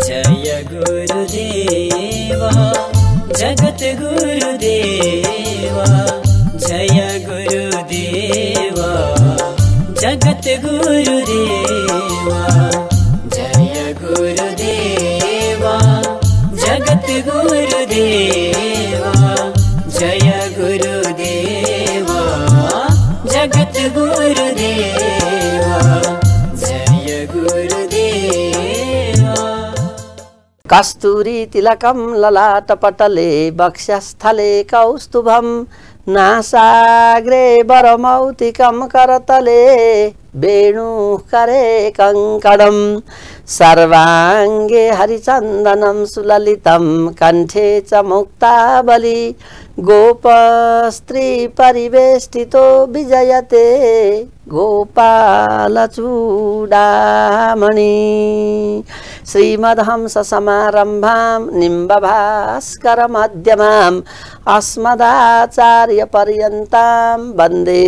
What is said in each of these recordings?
जय गुरुदेवा जगत गुरुदेवा जय गुरुदेवा जगत गुरुदेवा जय गुरुदेवा जगत गुरुदेवा जय गुरुदेवा जगत गुरुदेवा जय गुरुदेवा। कस्तूरी तिलकं ललाटपटले वक्षस्थले कौस्तुभं नासाग्रे वरमौक्तिकं करतले वेणुकरे कङ्कणं सर्वाङ्गे हरिचन्दनं सुललितं कण्ठे च मुक्तावली गोपस्त्री परिवेष्टितो विजयते गोपालचूडामणि श्रीमद्हंस समारम्भां निम्बभास्करमध्यमाम् अस्मदाचार्यपर्यन्तां वन्दे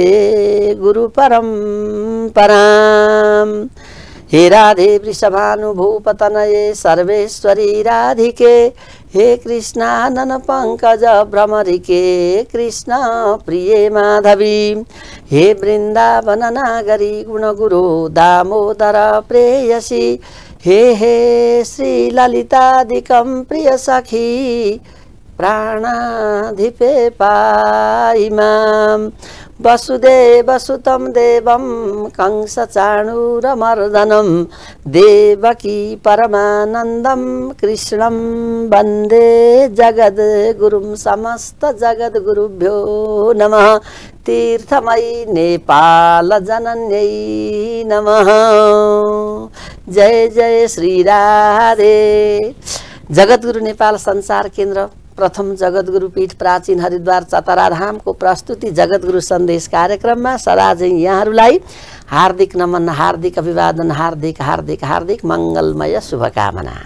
गुरुपरम्पराम्। हे राधे वृषभानुभूपतनये सर्वेश्वरी राधिके हे कृष्णानन पंकज भ्रमरिके कृष्ण प्रिये माधवी हे वृंदावन नागरी गुणगुरु दामोदर प्रेयसी हे हे श्री ललितादिकं प्रिय सखी प्राणाधिपे पाहि मां। वसुदेवसुतं देवं कंसचाणूरमर्दनं देवकी परमानन्दं कृष्णं वन्दे जगद्गुरुं समस्त जगद्गुरुभ्यो नमः। तीर्थमयी नेपाल जनन्यै नमः। जय जय श्री राधे। जगद्गुरु नेपाल संसार केन्द्र प्रथम जगद्गुरु पीठ प्राचीन हरिद्वार चतराधाम को प्रस्तुति जगद्गुरु संदेश कार्यक्रम में सदा चाहिँ यहाँहरूलाई हार्दिक नमन हार्दिक अभिवादन हार्दिक हार्दिक हार्दिक मंगलमय शुभकामना।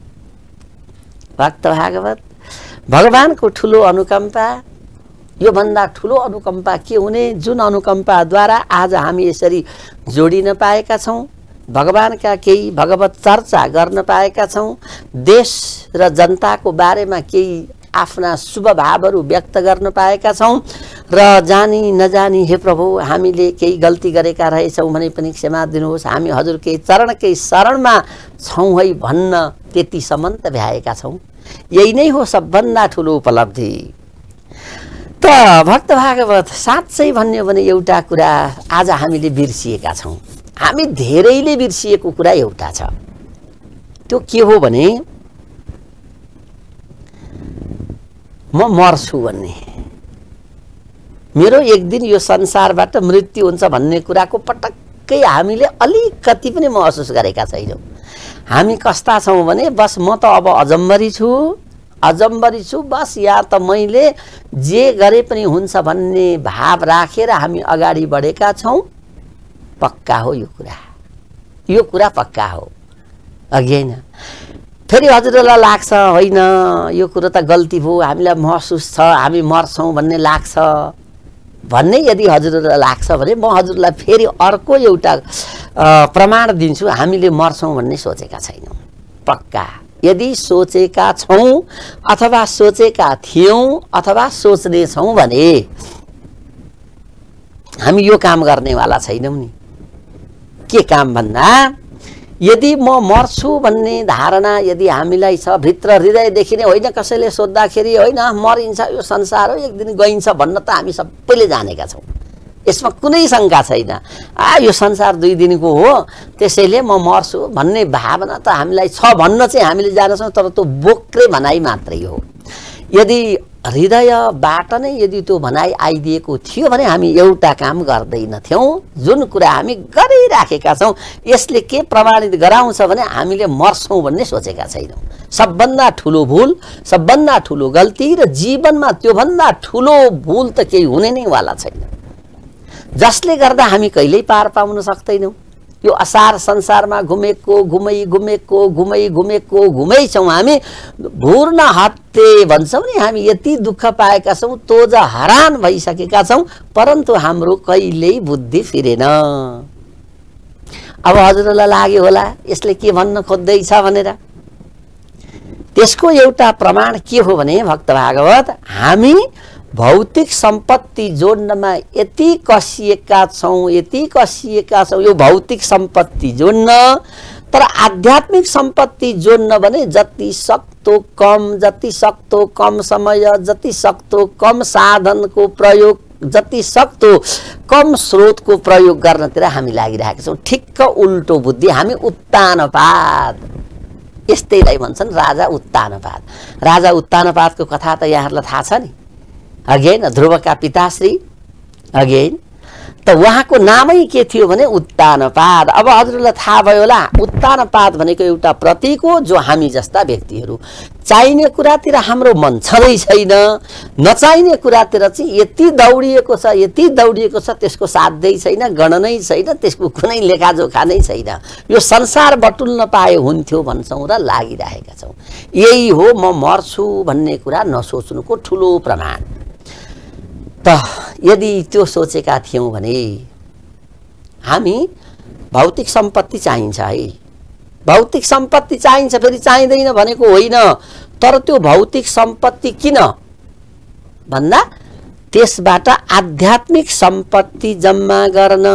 भक्त भागवत भगवान को ठुलो अनुकंपा यो भन्दा ठुलो अनुकंपा के हुने जुन अनुकंपा द्वारा आज हामी यसरी जोडिन पाएका छौं भगवान का केही भगवत चर्चा गर्न पाएका छौं देश र जनताको बारेमा केही आफ्ना शुभ भावहरू व्यक्त गर्न पाएका छौं र जानी नजानी हे प्रभु हामीले केही गल्ती गरेका रहेछौं भने पनि क्षमा दिनुहोस् हामी हजुरकै चरणकै शरणमा छौं है भन्न त्यतिसम्म त भ्याएका छौं। यही नै हो सबभन्दा ठुलो उपलब्धि। त भक्त भागवत साँच्चै भन्यो भने एउटा कुरा आज हामीले बिर्सिएका छौं हामी धेरैले बिर्सिएको कुरा एउटा छ त्यो के हो भने म मर्छु भन्ने मेरो एक दिन यो संसारबाट मृत्यु हुन्छ भन्ने कुराको पटक्कै हामीले अलिकति पनि महसुस गरेका छैनौं। हामी कस्ता छौं भने बस म त अब अजम्बरी छु बस यहाँ त मैले जे गरे पनि हुन्छ भन्ने भाव राखेर हामी अगाडि बढेका छौं। पक्का हो यो कुरा पक्का हो अघि हैन। फेरि हजुरलाई लाग्छ होइन यो कुरा त गल्ती भयो हामीलाई महसुस छ हामी मर्छौं भन्ने लाग्छ भन्ने यदि हजुरलाई लाग्छ भने म हजुरलाई फेरि अर्को एउटा प्रमाण दिन्छु हामीले मर्छौं भन्ने सोचेका छैनौं। पक्का यदि सोचेका छौं अथवा सोचेका थियौं अथवा सोच्ने छौं भने हामी यो काम गर्नेवाला छैनौं नि। के काम भन्दा यदि म मर्छु भन्ने धारणा यदि हामीलाई छ भित्र हृदयदेखि नै होइन कसैले सोध्दाखेरि होइन मरिन्छ यो संसार हो एक दिन गइन्छ भन्न त हामी सबैले जानेका छौं यसमा कुनै शंका छैन। यो संसार दुई दिनको हो त्यसैले म मर्छु भन्ने भावना त हामीलाई छ भन्न चाहिँ हामीले जान्छौं तर त्यो बोक्रे भनाइ मात्रै हो। यदि हृदयबाट नै यदि त्यो भनाइ आइदिएको थियो भने हामी एउटा काम गर्दैनथ्यौं जुन कुरा हामी गरिराखेका छौं यसले के प्रमाणित गराउँछ भने हामीले मर्छौं भन्ने सोचेका छैनौं। सबभन्दा ठुलो भूल सबभन्दा ठुलो गल्ती र जीवनमा त्यो भन्दा ठुलो भूल त केही हुने नै वाला छैन जसले गर्दा हामी कहिल्यै पार पाउन सक्दैनौं। यो असार संसारमा घुमै छौं हामी भूर्ण हत्ते भन्छौं नि हामी यति दुःख पाएका छौं तोज हरान भइसकेका छौं परन्तु हाम्रो कहिल्यै बुद्धि फिरेन। अब हजुरलाई लाग्यो होला यसले के भन्न खोज्दै छ भनेर त्यसको एउटा प्रमाण के हो भने भक्त भागवत हामी भौतिक सम्पत्ति जोड्नमा यति कसिएका छौँ यो भौतिक सम्पत्ति जोड्न। तर आध्यात्मिक सम्पत्ति जोड्न भने जति सक्दो कम समय, जति सक्दो कम साधनको प्रयोग, जति सक्दो कम स्रोतको प्रयोग गर्नतिर हामी लागिरहेका छौँ। ठिक्क उल्टो बुद्धि, हामी उत्तानपाद, यस्तैलाई भन्छन् राजा उत्तानपाद। राजा उत्तानपादको कथा त यहाँहरूलाई थाहा छ नि, अघि होइन, ध्रुवका पिताश्री अघि होइन, त उहाँको नामै के थियो भने उत्तानपाद। अब हजुरलाई थाहा भयो होला, उत्तानपाद भनेको एउटा प्रतीक हो जो हामी जस्ता व्यक्तिहरू चाहिने कुरातिर हाम्रो मन छँदै छैन, नचाहिने कुरातिर चाहिँ यति दौडिएको छ त्यसको साध्यै छैन, गणनै छैन, त्यसको कुनै लेखाजोखा नै छैन। यो संसार बटुल्न पाए हुन्थ्यो भन्छौँ र लागिरहेका छौँ। यही हो म मर्छु भन्ने कुरा नसोच्नुको ठुलो प्रमाण। त यदि त्यो सोचेका थियौँ भने हामी भौतिक सम्पत्ति चाहिन्छ है, भौतिक सम्पत्ति चाहिन्छ, फेरि चाहिँदैन भनेको होइन। तर त्यो भौतिक सम्पत्ति किन भन्दा त्यसबाट आध्यात्मिक सम्पत्ति जम्मा गर्न।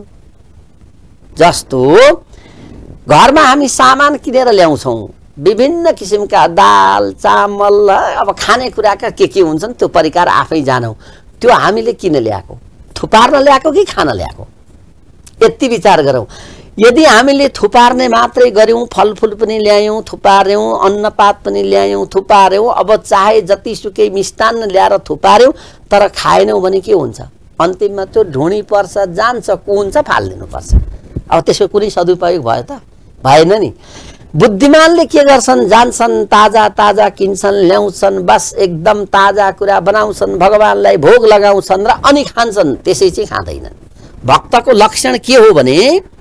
जस्तो घरमा हामी सामान किनेर ल्याउँछौँ, विभिन्न किसिमका दाल चामल, अब खानेकुराका के हुन्छन् त्यो परिकार आफै जानौ। त्यो हामीले किन ल्याएको, थुपार्न ल्याएको कि खान ल्याएको, यति विचार गरौँ। यदि हामीले थुपार्ने मात्रै गर्यौँ, फलफुल पनि ल्यायौँ थुपार्यौँ, अन्नपात पनि ल्यायौँ थुपार्यौँ, अब चाहे जतिसुकै मिष्टान्न ल्याएर थुपार्यौँ तर खाएनौँ भने के हुन्छ? अन्तिममा त्यो ढुँडी पर्छ, जान्छ, कुहुन्छ, फालिदिनुपर्छ। अब त्यसको कुनै सदुपयोग भयो त? भएन नि। बुद्धिमानले के गर्छन्? जान्छन्, ताजा किन्छन्, ल्याउँछन्, बस एकदम ताजा कुरा बनाउँछन्, भगवानलाई भोग लगाउँछन् र अनि खान्छन्, त्यसै चाहिँ खाँदैनन्। भक्तको लक्षण के हो भने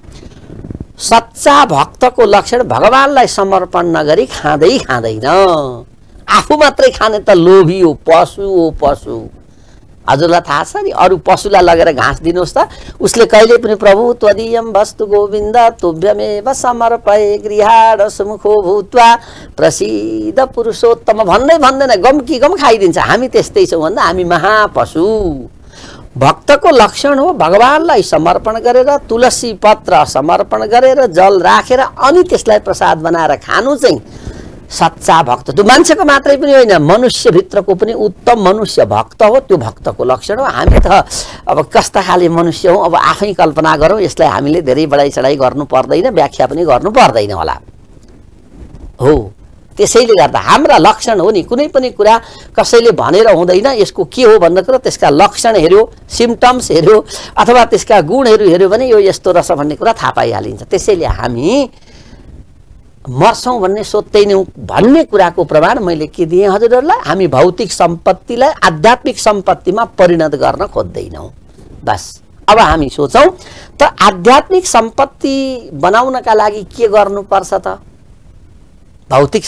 सच्चा भक्तको लक्षण भगवानलाई समर्पण नगरी खाँदैन। आफू मात्रै खाने त लोभी हो, पशु। हजुरलाई थाहा छ नि, अरू पशुलाई लगेर घाँस दिनुहोस् त, उसले कहिले पनि प्रभु त्वदीयम वस्तु गोविन्द तुभ्यमेव समर्पये गृहाण सुमुखो भूत्वा प्रसिद्ध पुरुषोत्तम भन्दैन, गम कि गम खाइदिन्छ। हामी त्यस्तै छौँ भन्दा हामी महापशु। भक्तको लक्षण हो भगवानलाई समर्पण गरेर, तुलसी पत्र समर्पण गरेर, जल राखेर अनि त्यसलाई प्रसाद बनाएर खानु चाहिँ सच्चा भक्त। त्यो मान्छेको मात्रै पनि होइन, मनुष्यभित्रको पनि उत्तम मनुष्य भक्त हो। त्यो भक्तको लक्षण हो। हामी त अब कस्ता खाले मनुष्य हौँ, अब आफै कल्पना गरौँ। यसलाई हामीले धेरै बढाइ चढाइ गर्नु पर्दैन, व्याख्या पनि गर्नु पर्दैन होला। हो, त्यसैले गर्दा हाम्रा लक्षण हो नि, कुनै पनि कुरा कसैले भनेर हुँदैन। यसको के हो भन्ने कुरा त्यसका लक्षण हेर्यो, सिम्टम्स हेर्यो, अथवा त्यसका गुणहरू हेर्यो भने यो यस्तो रहेछ भन्ने कुरा थाहा पाइहालिन्छ। त्यसैले हामी मर्छौँ भन्ने सोच्दैनौँ भन्ने कुराको प्रमाण मैले के दिएँ हजुरहरूलाई? हामी भौतिक सम्पत्तिलाई आध्यात्मिक सम्पत्तिमा परिणत गर्न खोज्दैनौँ। बस अब हामी सोचौँ त आध्यात्मिक सम्पत्ति बनाउनका लागि के गर्नुपर्छ त? भौतिक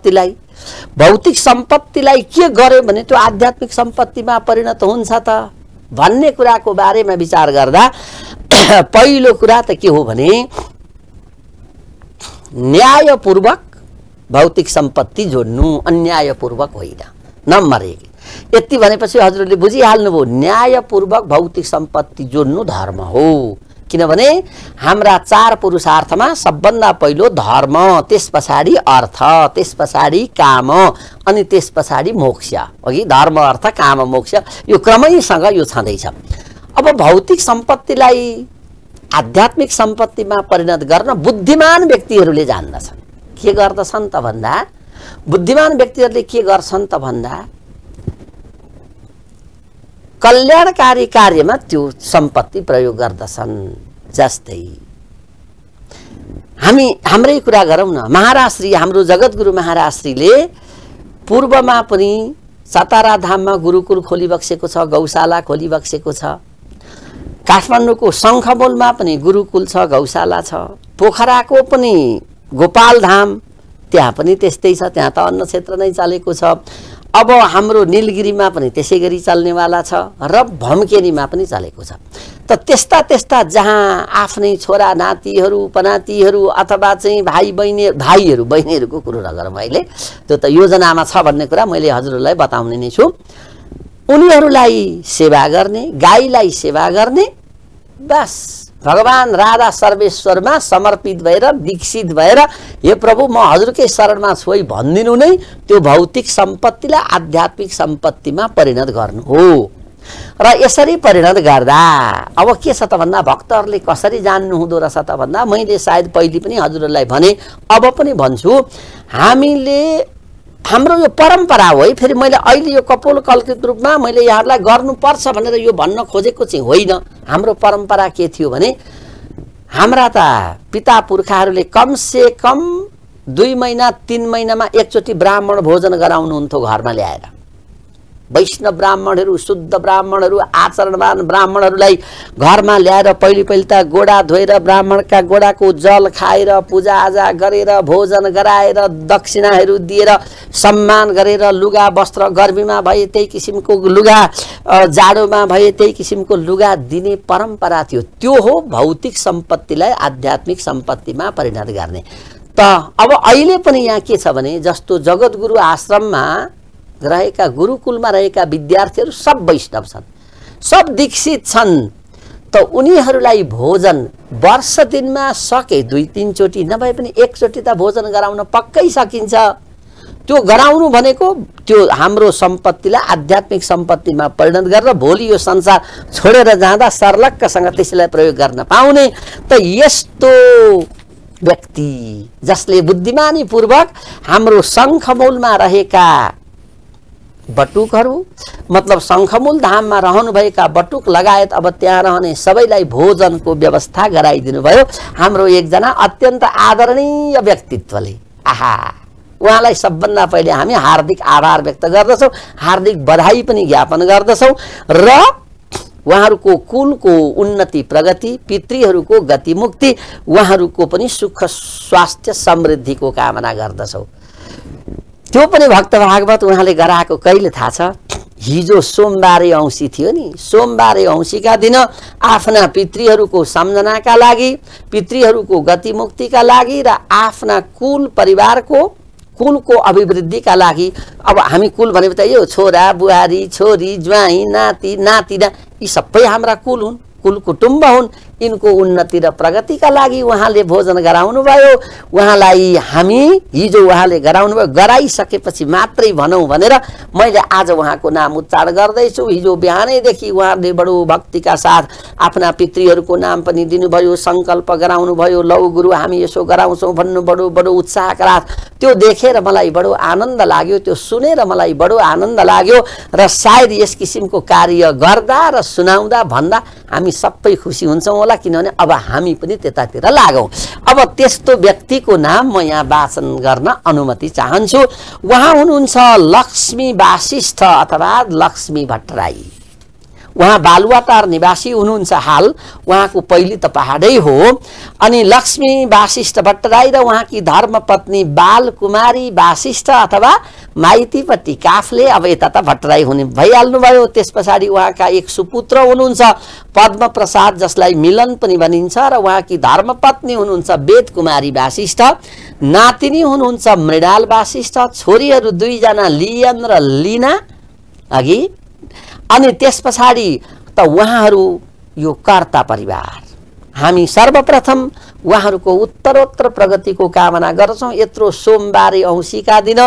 सम्पत्तिलाई के गर्यो भने त्यो आध्यात्मिक सम्पत्तिमा परिणत हुन्छ त भन्ने कुराको बारेमा विचार गर्दा पहिलो कुरा त के हो भने न्यायपूर्वक भौतिक सम्पत्ति जोड्नु, अन्यायपूर्वक होइन। नम्बर 1 यति भनेपछि हजुरले बुझिहाल्नुभयो, न्यायपूर्वक भौतिक सम्पत्ति जोड्नु धर्म हो। किनभने हाम्रा 4 पुरुषार्थमा सबभन्दा पहिलो धर्म, त्यस पछाडि अर्थ, त्यस पछाडि काम अनि त्यस पछाडि मोक्ष। अघि धर्म, अर्थ, काम, मोक्ष यो क्रमैसँग यो छँदैछ। अब भौतिक सम्पत्तिलाई आध्यात्मिक सम्पत्तिमा परिणत गर्न बुद्धिमान व्यक्तिहरूले जान्दछन्। के गर्दछन् त भन्दा बुद्धिमान व्यक्तिहरूले के गर्छन् त भन्दा कल्याणकारी कार्यमा त्यो सम्पत्ति प्रयोग गर्दछन्। जस्तै हाम्रै कुरा गरौँ न, महाराजश्री, हाम्रो जगतगुरु महाराजश्रीले पूर्वमा पनि सातारा धाममा गुरुकुल खोलिबक्सेको छ, गौशाला खोलिबक्सेको छ। काठमाडौँको शङ्खमूलमा पनि गुरुकुल छ, गौशाला छ। पोखराको पनि गोपाल धाम, त्यहाँ पनि त्यस्तै छ, त्यहाँ त अन्न क्षेत्र नै चलेको छ। अब हाम्रो नीलगिरीमा पनि त्यसै गरी चल्नेवाला छ र भम्केनीमा पनि चलेको छ। त त्यस्ता त्यस्ता जहाँ आफ्नै छोरा नातिहरू पनातिहरू अथवा चाहिँ भाइहरू बहिनीहरूको कुरो नगरौँ अहिले, त्यो त योजनामा छ भन्ने कुरा मैले हजुरहरूलाई बताउने नै छु। उनीहरूलाई सेवा गर्ने, गाईलाई सेवा गर्ने, बस भगवान राधा सर्वेश्वरमा समर्पित भएर दीक्षित भएर हे प्रभु म हजुरकै शरणमा छु है भनिदिनु नै त्यो भौतिक सम्पत्तिलाई आध्यात्मिक सम्पत्तिमा परिणत गर्नु हो। र यसरी परिणत गर्दा अब के छ त भन्दा भक्तहरूले कसरी जान्नु हुँदो रहेछ त भन्दा मैले सायद पहिले पनि हजुरहरूलाई भने, अब पनि भन्छु, हाम्रो यो परम्परा हो है। फेरि मैले अहिले यो कपोल कल्पित रूपमा मैले यहाँहरूलाई गर्नुपर्छ भनेर यो भन्न खोजेको चाहिँ होइन। हाम्रो परम्परा के थियो भने हाम्रा त पिता पुर्खाहरूले कमसे कम 2 महिना 3 महिनामा एकचोटि ब्राह्मण भोजन गराउनुहुन्थ्यो घरमा ल्याएर। वैष्णव ब्राह्मणहरू, शुद्ध ब्राह्मणहरू, आचरणवान ब्राह्मणहरूलाई घरमा ल्याएर पहिले त गोडा धोएर ब्राह्मणका गोडाको जल खाएर पूजाआजा गरेर भोजन गराएर दक्षिणाहरू दिएर सम्मान गरेर लुगा वस्त्र गर्मीमा भए त्यही किसिमको लुगा, जाडोमा भए त्यही किसिमको लुगा दिने परम्परा थियो। त्यो हो भौतिक सम्पत्तिलाई आध्यात्मिक सम्पत्तिमा परिणत गर्ने। त अब अहिले पनि यहाँ के छ भने जस्तो जगतगुरु आश्रममा रहेका गुरुकुलमा रहेका विद्यार्थीहरू सब वैष्णव छन्, सब दीक्षित छन्। त उनीहरूलाई भोजन वर्ष दिनमा सके 2-3 चोटि नभए पनि एकचोटि त भोजन गराउन पक्कै सकिन्छ। त्यो गराउनु भनेको त्यो हाम्रो सम्पत्तिलाई आध्यात्मिक सम्पत्तिमा परिणत गरेर भोलि यो संसार छोडेर जाँदा सर्लक्कसँग त्यसलाई प्रयोग गर्न पाउने। त यस्तो व्यक्ति जसले बुद्धिमानी पूर्वक हाम्रो शङ्खमूलमा रहेका बटुकहरू मतलब शङ्खमूल धाममा रहनुभएका बटुक लगायत अब त्यहाँ रहने सबैलाई भोजनको व्यवस्था गराइदिनु भयो हाम्रो एकजना अत्यन्त आदरणीय व्यक्तित्वले। आहा, उहाँलाई सबभन्दा पहिले हामी हार्दिक आभार व्यक्त गर्दछौँ, हार्दिक बधाई पनि ज्ञापन गर्दछौँ र उहाँहरूको कुलको उन्नति प्रगति, पितृहरूको गति मुक्ति, उहाँहरूको पनि सुख स्वास्थ्य समृद्धिको कामना गर्दछौँ। त्यो पनि भक्त भागवत उहाँले गराएको कहिले थाहा छ? हिजो सोमबारे औँसी थियो नि, सोमबारे औँसीका दिन आफ्ना पितृहरूको सम्झनाका लागि, पितृहरूको गतिमुक्तिका लागि र आफ्ना कुल परिवारको कुलको अभिवृद्धिका लागि। अब हामी कुल भनेको त यो छोरा बुहारी छोरी ज्वाइँ नाति नातिना यी सबै हाम्रा कुल हुन्, कुल कुटुम्ब हुन्। यिनको उन्नति र प्रगतिका लागि उहाँले भोजन गराउनु भयो। उहाँलाई हामी हिजो उहाँले गराउनु भयो, गराइसकेपछि मात्रै भनौँ भनेर मैले आज उहाँको नाम उच्चारण गर्दैछु। हिजो बिहानैदेखि उहाँले बडो भक्तिका साथ आफ्ना पितृहरूको नाम पनि दिनुभयो, सङ्कल्प गराउनु भयो, लौ गुरु हामी यसो गराउँछौँ भन्नु बडो बडो उत्साहका साथ। त्यो देखेर मलाई बडो आनन्द लाग्यो, त्यो सुनेर मलाई बडो आनन्द लाग्यो र सायद यस किसिमको कार्य गर्दा र सुनाउँदा भन्दा हामी सबै खुसी हुन्छौँ होला, किनभने अब हामी पनि त्यतातिर लागौँ। अब त्यस्तो व्यक्तिको नाम म यहाँ वाचन गर्न अनुमति चाहन्छु। उहाँ हुनुहुन्छ लक्ष्मी वासिष्ठ अथवा लक्ष्मी भट्टराई। उहाँ बालुवाटार निवासी हुनुहुन्छ हाल, उहाँको पहिले त पहाडै हो। अनि लक्ष्मी वासिष्ठ भट्टराई र उहाँकी धर्मपत्नी बालकुमारी वासिष्ठ अथवा माइतीपट्टि काफले, अब यता त भट्टराई हुने भइहाल्नु भयो। त्यस पछाडि उहाँका एक सुपुत्र हुनुहुन्छ पद्म प्रसाद, जसलाई मिलन पनि भनिन्छ, र उहाँकी धर्मपत्नी हुनुहुन्छ वेद कुमारी वासिष्ठ, नातिनी हुनुहुन्छ मृणाल वासिष्ठ, छोरीहरू 2 जना लियन र लिना अघि। अनि त्यस पछाडि त उहाँहरू यो कर्ता परिवार। हामी सर्वप्रथम उहाँहरूको उत्तरोत्तर प्रगतिको कामना गर्छौँ। यत्रो सोमबारे औँसीका दिन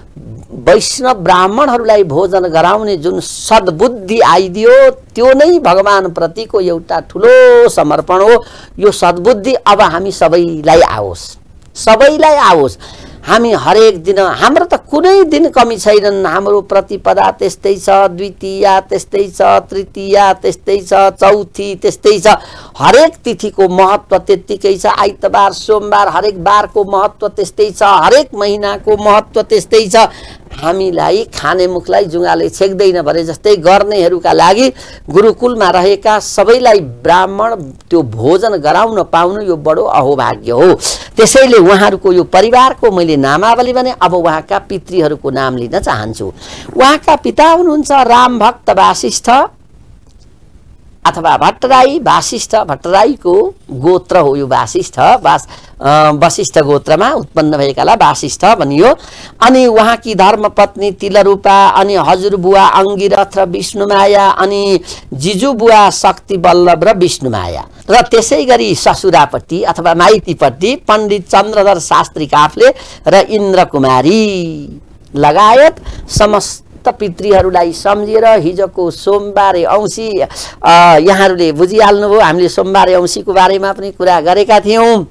वैष्णव ब्राह्मणहरूलाई भोजन गराउने जुन सद्बुद्धि आइदियो त्यो नै भगवान प्रतिको एउटा ठुलो समर्पण हो। यो सद्बुद्धि अब हामी सबैलाई आओस्, सबैलाई आओस्। हामी हरेक दिन, हाम्रो त कुनै दिन कमी छैनन्। हाम्रो प्रतिपदा त्यस्तै छ, द्वितीया त्यस्तै छ, तृतीया त्यस्तै छ, चौथी त्यस्तै छ। हरेक तिथिको महत्त्व त्यत्तिकै छ। आइतबार सोमबार हरेक बारको महत्त्व त्यस्तै छ, हरेक महिनाको महत्त्व त्यस्तै छ। हामीलाई खाने मुखलाई जुङ्गाले छेक्दैन भने जस्तै गर्नेहरूका लागि गुरुकुलमा रहेका सबैलाई ब्राह्मण त्यो भोजन गराउन पाउनु यो बडो अहोभाग्य हो। त्यसैले उहाँहरूको यो परिवारको मैले नामावली भने अब उहाँका पितृहरूको नाम लिन चाहन्छु। उहाँका पिता हुनुहुन्छ रामभक्त वासिष्ठ अथवा भट्टराई। वासिष्ठ भट्टराईको गोत्र हो यो वासिष्ठ। वशिष्ठ गोत्रमा उत्पन्न भएकालाई वासिष्ठ भनियो। अनि उहाँकी धर्मपत्नी तिलरूपा, अनि हजुरबुवा अंगिरथ र विष्णुमाया, अनि जिजुबुवा शक्ति वल्लभ र विष्णुमाया। र त्यसै गरी ससुरापट्टि अथवा माइतीपट्टि पण्डित चन्द्रधर शास्त्री काफ्ले र इन्द्रकुमारी लगायत समस्त पितृहरूलाई सम्झेर हिजोको सोमबारे औँसी यहाँहरूले बुझिहाल्नुभयो। हामीले सोमबारे औँसीको बारेमा पनि कुरा गरेका थियौँ।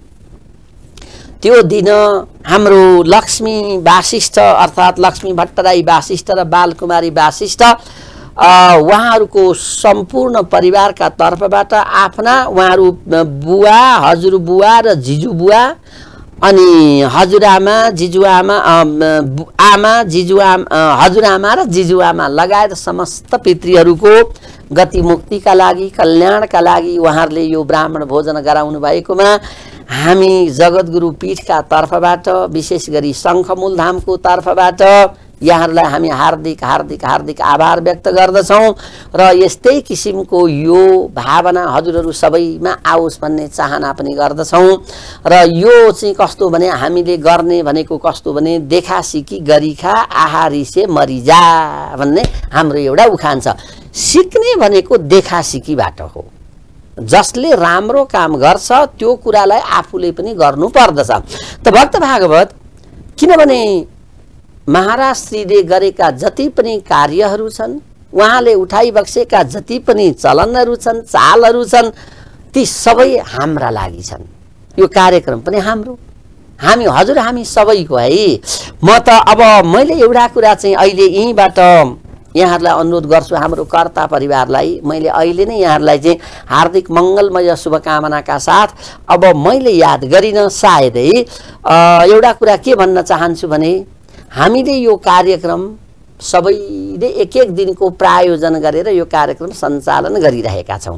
त्यो दिन हाम्रो लक्ष्मी वासिष्ठ अर्थात् लक्ष्मी भट्टराई वासिष्ठ र बालकुमारी वासिष्ठ उहाँहरूको सम्पूर्ण परिवारका तर्फबाट आफ्ना उहाँहरू बुवा, हजुरबुवा र जिजुबुवा, अनि हजुरआमा, जिजुआमा, आमा, जिजुआमा, हजुरआमा र जिजुआमा लगायत समस्त पितृहरूको गति मुक्तिका लागि, कल्याणका लागि उहाँहरूले यो ब्राह्मण भोजन गराउनु भएकोमा हामी जगद्गुरु पीठका तर्फबाट, विशेष गरी शङ्खमूल धामको तर्फबाट यहाँहरूलाई हामी हार्दिक हार्दिक हार्दिक आभार व्यक्त गर्दछौँ। र यस्तै किसिमको यो भावना हजुरहरू सबैमा आओस् भन्ने चाहना पनि गर्दछौँ। र यो चाहिँ कस्तो भने हामीले गर्ने भनेको कस्तो भने देखा सिकी गरीखा आहारी से मरिजा भन्ने हाम्रो एउटा उखान छ। सिक्ने भनेको देखा सिकीबाट हो। जसले राम्रो काम गर्छ त्यो कुरालाई आफूले पनि गर्नु पर्दछ। त भक्त भागवत किनभने महाराज श्रीले गरेका जति पनि कार्यहरू छन्, उहाँले उठाइबक्सेका जति पनि चलनहरू छन्, चालहरू छन्, ती सबै हाम्रा लागि छन्। यो कार्यक्रम पनि हाम्रो, हामी सबैको है। म त अब मैले एउटा कुरा चाहिँ अहिले यहीँबाट यहाँहरूलाई अनुरोध गर्छु, हाम्रो कर्ता परिवारलाई मैले अहिले नै यहाँहरूलाई चाहिँ हार्दिक मङ्गलमय शुभकामनाका साथ अब मैले याद गरिन सायदै एउटा कुरा के भन्न चाहन्छु भने हामीले यो कार्यक्रम सबैले एक एक दिनको प्रायोजन गरेर यो कार्यक्रम सञ्चालन गरिरहेका छौँ।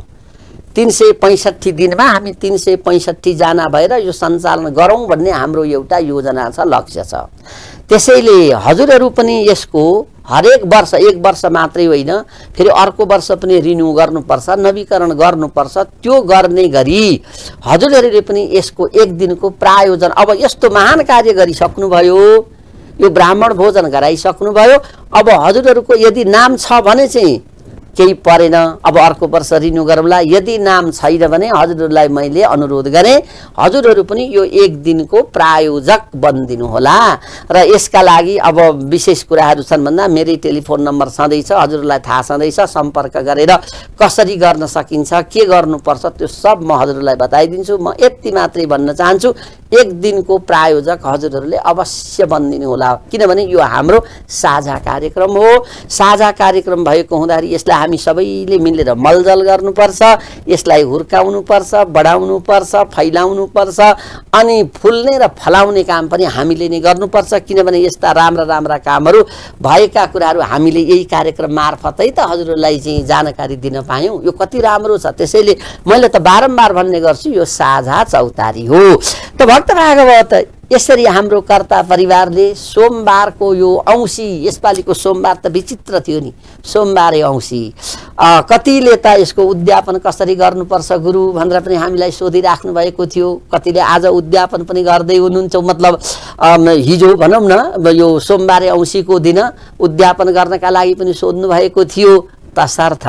365 दिनमा हामी 365 जना भएर यो सञ्चालन गरौँ भन्ने हाम्रो एउटा योजना छ, लक्ष्य छ। त्यसैले हजुरहरू पनि यसको हरेक वर्ष, एक वर्ष मात्रै होइन, फेरि अर्को वर्ष पनि रिन्यू गर्नुपर्छ, नवीकरण गर्नुपर्छ। त्यो गर्ने गरी हजुरहरूले पनि यसको एक दिनको प्रायोजन, अब यस्तो महान कार्य गरिसक्नुभयो, यो ब्राह्मण भोजन गराइसक्नुभयो, अब हजुरहरूको यदि नाम छ भने चाहिँ केही परेन, अब अर्को वर्ष रिन्यू गरौँला। यदि नाम छैन भने हजुरहरूलाई मैले अनुरोध गरेँ हजुरहरू पनि यो एक दिनको प्रायोजक बनिदिनु होला। र यसका लागि अब विशेष कुराहरू छन् भन्दा मेरै टेलिफोन नम्बर छँदैछ, हजुरहरूलाई थाहा छँदैछ, सम्पर्क गरेर कसरी गर्न सकिन्छ, के गर्नुपर्छ त्यो सब म हजुरहरूलाई बताइदिन्छु। म यति मात्रै भन्न चाहन्छु, एक दिनको प्रायोजक हजुरहरूले अवश्य बनिदिनु होला। किनभने यो हाम्रो साझा कार्यक्रम हो। साझा कार्यक्रम भएको हुँदाखेरि यसलाई हामी सबैले मिलेर मलजल गर्नुपर्छ, यसलाई हुर्काउनुपर्छ, बढाउनुपर्छ, फैलाउनुपर्छ, अनि फुल्ने र फलाउने काम पनि हामीले नै गर्नुपर्छ। किनभने यस्ता राम्रा राम्रा कामहरू भएका कुराहरू हामीले यही कार्यक्रम मार्फतै त हजुरहरूलाई चाहिँ जानकारी दिन पायौँ। यो कति राम्रो छ। त्यसैले मैले त बारम्बार भन्ने गर्छु, यो साझा चौतारी हो। त भक्त भागवत यसरी हाम्रो कर्ता परिवारले सोमबारको यो औँसी, यसपालिको सोमबार त विचित्र थियो नि, सोमबारे औँसी, कतिले त यसको उद्यापन कसरी गर्नुपर्छ गुरु भनेर पनि हामीलाई सोधिराख्नु भएको थियो। कतिले आज उद्यापन पनि गर्दै हुनुहुन्छ, मतलब हिजो भनौँ न यो सोमबारे औँसीको दिन उद्यापन गर्नका लागि पनि सोध्नु भएको थियो। तसर्थ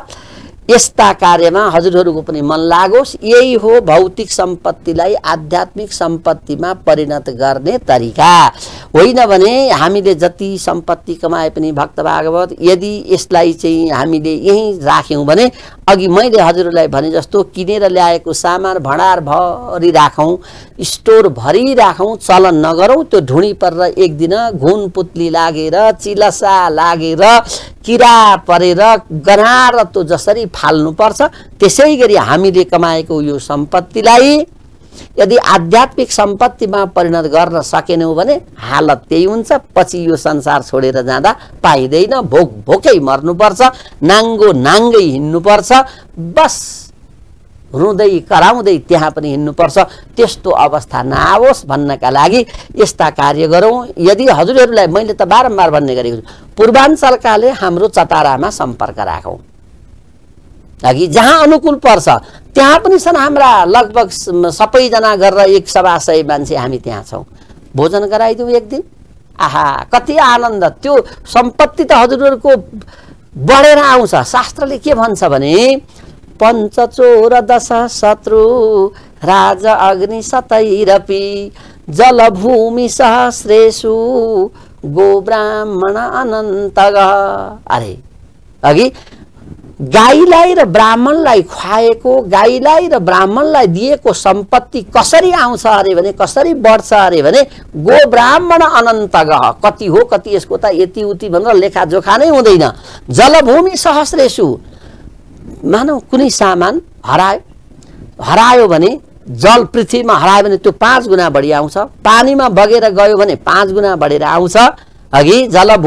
यस्ता कार्यमा हजुरहरूको पनि मन लागोस्। यही हो भौतिक सम्पत्तिलाई आध्यात्मिक सम्पत्तिमा परिणत गर्ने तरिका। होइन भने हामीले जति सम्पत्ति कमाए पनि भक्त भागवत यदि यसलाई चाहिँ हामीले यहीँ राख्यौँ भने अघि मैले हजुरहरूलाई भने जस्तो किनेर ल्याएको सामान भण्डार भरि राखौँ, स्टोर भरि राखौँ, चलन नगरौँ, त्यो ढुँडी परेर एक दिन घुन पुत्ली लागेर, चिलसा लागेर, किरा परेर गनार त्यो जसरी फाल्नुपर्छ त्यसै गरी हामीले कमाएको यो सम्पत्तिलाई यदि आध्यात्मिक सम्पत्तिमा परिणत गर्न सकेनौँ भने हालत त्यही हुन्छ। पछि यो संसार छोडेर जाँदा पाइँदैन, भोक भोकै मर्नुपर्छ, नाङ्गो नाङ्गै हिँड्नुपर्छ, बस रुँदै कराउँदै त्यहाँ पनि हिँड्नुपर्छ। त्यस्तो अवस्था नआओस् भन्नका लागि यस्ता कार्य गरौँ। यदि हजुरहरूलाई मैले त बारम्बार भन्ने गरेको छु, पूर्वाञ्चलकाले हाम्रो चतारामा सम्पर्क राखौँ। अघि जहाँ अनुकूल पर्छ त्यहाँ पनि छन् हाम्रा लगभग सबैजना गरेर 100 मान्छे हामी त्यहाँ छौँ। भोजन गराइदिउँ एक दिन, आहा कति आनन्द। त्यो सम्पत्ति त हजुरहरूको बढेर आउँछ। शास्त्रले के भन्छ भने पञ्चचोर दश शत्रु राज अग्नि शतैरपि जलभूमि सहस्रेषु गो ब्राह्मण अनन्तगः। अरे अघि गाईलाई र ब्राह्मणलाई खुवाएको, गाईलाई र ब्राह्मणलाई दिएको सम्पत्ति कसरी आउँछ अरे भने, कसरी बढ्छ अरे भने गो ब्राह्मण अनन्तगः। कति हो कति यसको त यति उति भनेर लेखाजोखा नै हुँदैन। जलभूमि सहस्रेषु, मानौ कुनै सामान हरायो भने, जल पृथ्वीमा हरायो भने त्यो 5 गुणा बढी आउँछ, पानीमा बगेर गयो भने 5 गुणा बढेर आउँछ। अघि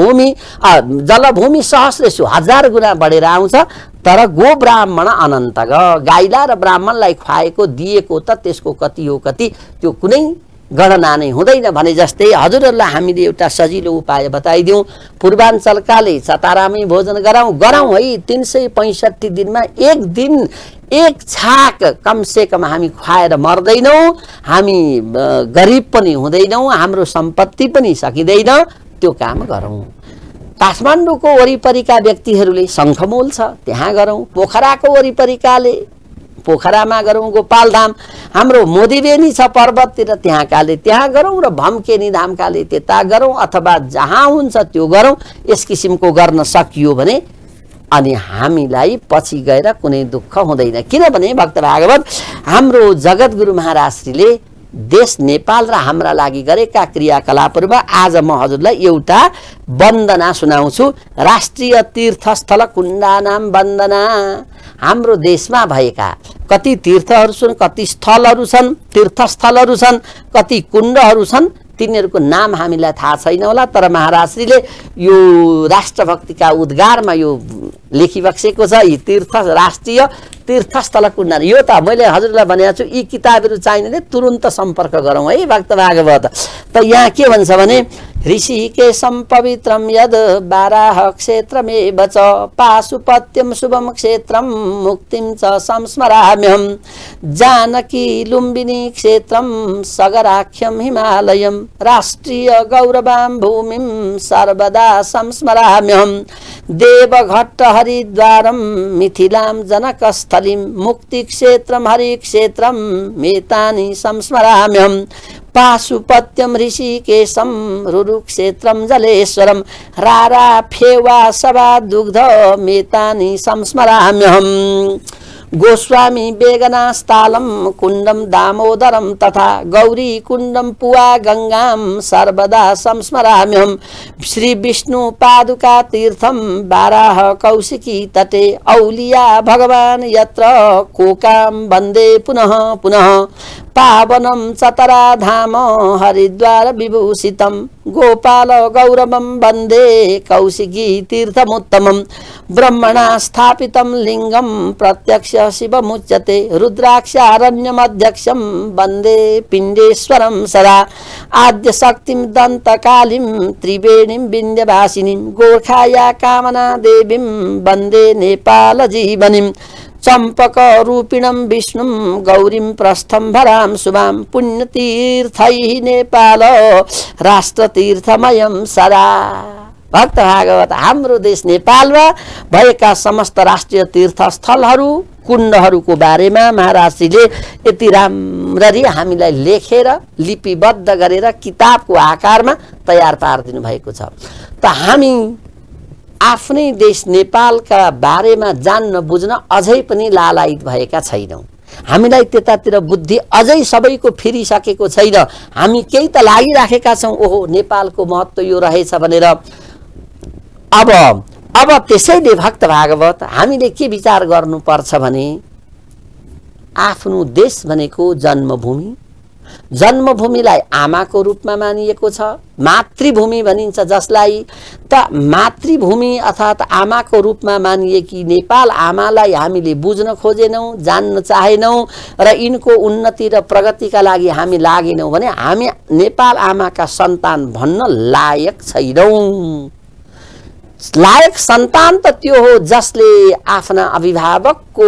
जलभूमि सहस्रेषु 1000 गुणा बढेर आउँछ। तर गो ब्राह्मण अनन्तग, गाईलाई र ब्राह्मणलाई खुवाएको दिएको त त्यसको कति हो कति त्यो कुनै गणना नै हुँदैन भने जस्तै हजुरहरूलाई हामीले एउटा सजिलो उपाय बताइदिउँ। पूर्वाञ्चलकाले चतारामै भोजन गराउँ है। 365 दिनमा एक दिन एक छाक कमसे कम हामी खुवाएर मर्दैनौँ, हामी गरिब पनि हुँदैनौँ, हाम्रो सम्पत्ति पनि सकिँदैन। त्यो काम गरौँ। काठमाडौँको वरिपरिका व्यक्तिहरूले शङ्खमूल छ त्यहाँ गरौँ, पोखराको वरिपरिकाले पोखरामा गरौँ, गोपालधाम हाम्रो मोदीबेनी छ पर्वततिर त्यहाँकाले त्यहाँ गरौँ, र भम्केनी धामकाले त्यता गरौँ, अथवा जहाँ हुन्छ त्यो गरौँ। यस किसिमको गर्न सकियो भने अनि हामीलाई पछि गएर कुनै दुःख हुँदैन। किनभने भक्त भागवत हाम्रो जगद्गुरु महाराजले देश नेपाल र हाम्रा लागि गरेका क्रियाकलापहरूमा आज म हजुरलाई एउटा वन्दना सुनाउँछु। राष्ट्रिय तीर्थस्थल कुण्डानाम वन्दना। हाम्रो देशमा भएका कति तीर्थहरू छन्, कति स्थलहरू छन्, तीर्थस्थलहरू छन्, कति कुण्डहरू छन्, तिनीहरूको नाम हामीलाई थाहा छैन होला। तर महाराजले यो राष्ट्रभक्तिका उद्गारमा यो लेखिबक्सेको छ, यी राष्ट्रिय तीर्थस्थल कुण्ड। यो त मैले हजुरलाई भनेको छु, यी किताबहरू चाहिने भने तुरुन्त सम्पर्क गरौँ है भक्त भागवत। त यहाँ के भन्छ भने ऋषिकेशं पवित्रं यद बाराह क्षेत्रमेव च पाशुपत्यं शुभं क्षेत्रं मुक्तिं च संस्मराम्यहं जानकी लुम्बिनी क्षेत्रं सगराख्यं हिमालयं राष्ट्रिय गौरवां भूमिं सर्वदा संस्मराम्यहं देवघट्ट हरिद्वारं मिथिलां जनकस्थलीं मुक्तिक्षेत्रं हरिक्षेत्रं मेतानि संस्मराम्यहं पाशुपत्यं ऋषिकेशं रुरुक्षेत्रं जलेश्वरं रारा फेवा सभा दुग्ध मेतानि संस्मराम्यहं गोस्वामी वेगनास्तालं कुण्डं दामोदरं तथा गौरी कुण्डं पुआ गंगां सर्वदा संस्मराम्यहं श्री विष्णु पादुका तीर्थं बाराह कौशिकी तटे औलिया भगवान् यत्र कोकां वन्दे पुनः पुनः पावनं चतरा धाम हरिद्वार विभूषितं गोपाल गौरवं वन्दे कौशिकी तीर्थमुत्तमं ब्रह्मणा स्थापितं लिंगं प्रत्यक्ष शिवमुच्यते रुद्राक्षारण्यमध्यक्षं वन्दे पिण्डेश्वरं सदा आद्य शक्तिं दन्तकालीं त्रिवेणीं विन्ध्यवासिनीं गोर्खाया कामना देवीं वन्दे नेपाल जीवनीं चंपक रूपिणं विष्णुं गौरीं प्रस्थम्भरां शुभां पुण्यतीर्थैः नेपाल राष्ट्रतीर्थमयं सदा। भक्त भागवत हाम्रो देश नेपालमा भएका समस्त राष्ट्रिय तीर्थस्थलहरू कुण्डहरूको बारेमा महाराजले यति राम्ररी हामीलाई लेखेर लिपिबद्ध गरेर किताबको आकारमा तयार पारिदिनु भएको छ। त हामी आफ्नै देश नेपालका बारेमा जान्न बुझ्न अझै पनि लालायित भएका छैनौँ। हामीलाई त्यतातिर बुद्धि अझै सबैको फिरिसकेको छैन। हामी केही त लागिराखेका छौँ, ओहो नेपालको महत्त्व यो रहेछ भनेर। अब त्यसैले भक्त भागवत हामीले के विचार गर्नुपर्छ भने आफ्नो देश भनेको जन्मभूमि, जन्मभूमिलाई आमाको रूपमा मानिएको छ। मातृभूमि भनिन्छ जसलाई। त मातृभूमि अर्थात् आमाको रूपमा मानिएकी नेपाल आमालाई हामीले बुझ्न खोजेनौँ, जान्न चाहेनौँ र यिनको उन्नति र प्रगतिका लागि हामी लागेनौँ भने हामी नेपाल आमाका सन्तान भन्न लायक छैनौँ। लायक सन्तान त त्यो हो जसले आफ्ना अभिभावकको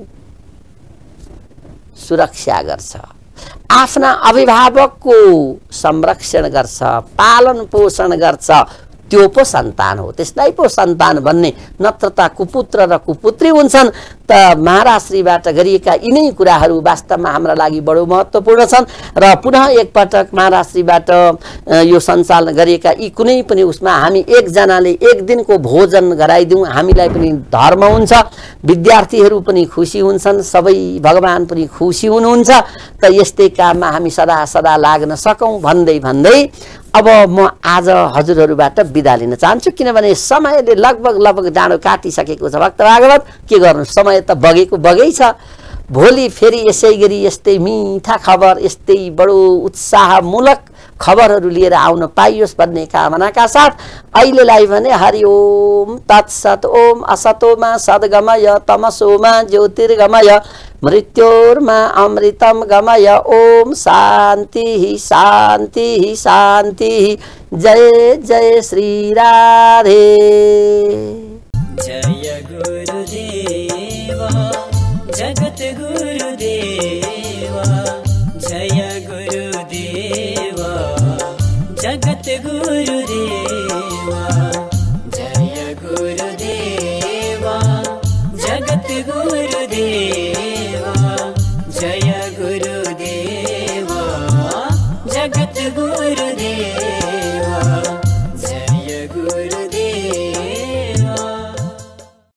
सुरक्षा गर्छ, आफ्ना अभिभावकको संरक्षण गर्छ, पालन पोषण गर्छ, त्यो पो सन्तान हो। त्यसलाई पो सन्तान भन्ने, नत्र त कुपुत्र र कुपुत्री हुन्छन्। त महाराजश्रीबाट गरिएका यिनै कुराहरू वास्तवमा हाम्रा लागि बडो महत्त्वपूर्ण छन् र पुनः एकपटक महाराजश्रीबाट यो सञ्चालन गरिएका यी कुनै पनि उसमा हामी एकजनाले एक दिनको भोजन गराइदिउँ, हामीलाई पनि धर्म हुन्छ, विद्यार्थीहरू पनि खुसी हुन्छन्, सबै भगवान पनि खुसी हुनुहुन्छ। त यस्तै काममा हामी सदा सदा लाग्न सकौँ भन्दै भन्दै अब म आज हजुरहरूबाट बिदा लिन चाहन्छु, किनभने समयले लगभग डाँडो काटिसकेको छ। भक्त भागवत के गर्नु, समय त बगेको बगै छ। भोलि फेरि यसै गरी यस्तै मिठा खबर, यस्तै बडो उत्साहमूलक खबरहरू लिएर आउन पाइयोस् भन्ने कामनाका साथ अहिलेलाई भने हरि ओम तत्सत। ओम असतोमा सद्गमय तमसोमा ज्योतिर्गमय मृत्योर्मा अमृतम गमय। ओम शान्ति शान्ति शान्ति। जय जय श्री राधे। जय गुरुदेवा जगत गुरुदेवा, जय गुरुदेवा जगत गुरुदेवा।